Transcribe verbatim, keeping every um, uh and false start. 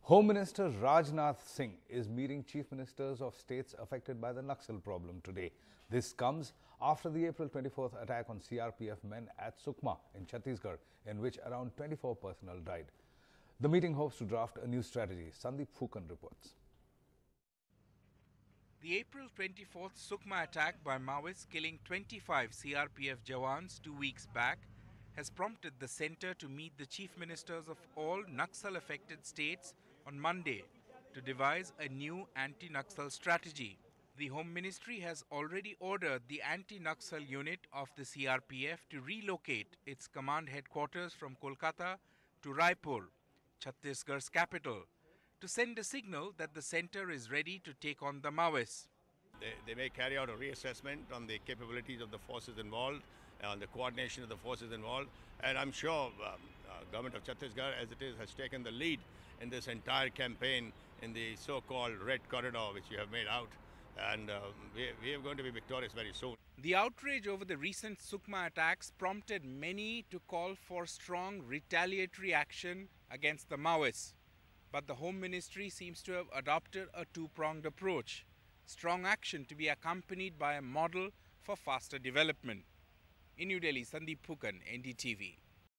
Home Minister Rajnath Singh is meeting chief ministers of states affected by the Naxal problem today. This comes after the April twenty-fourth attack on C R P F men at Sukma in Chhattisgarh, in which around twenty-four personnel died. The meeting hopes to draft a new strategy. Sandeep Phukan reports. The April twenty-fourth Sukma attack by Maoists killing twenty-five C R P F Jawans two weeks back has prompted the centre to meet the chief ministers of all Naxal-affected states on Monday to devise a new anti-Naxal strategy. The Home Ministry has already ordered the anti-Naxal unit of the C R P F to relocate its command headquarters from Kolkata to Raipur, Chhattisgarh's capital, to send a signal that the centre is ready to take on the Maoists. They, they may carry out a reassessment on the capabilities of the forces involved, on the coordination of the forces involved, and I'm sure um, uh, government of Chhattisgarh, as it is, has taken the lead in this entire campaign in the so-called red corridor which you have made out, and uh, we, we are going to be victorious very soon. The outrage over the recent Sukma attacks prompted many to call for strong retaliatory action against the Maoists. But the Home Ministry seems to have adopted a two-pronged approach. Strong action to be accompanied by a model for faster development. In New Delhi, Sandeep Phukan, N D T V.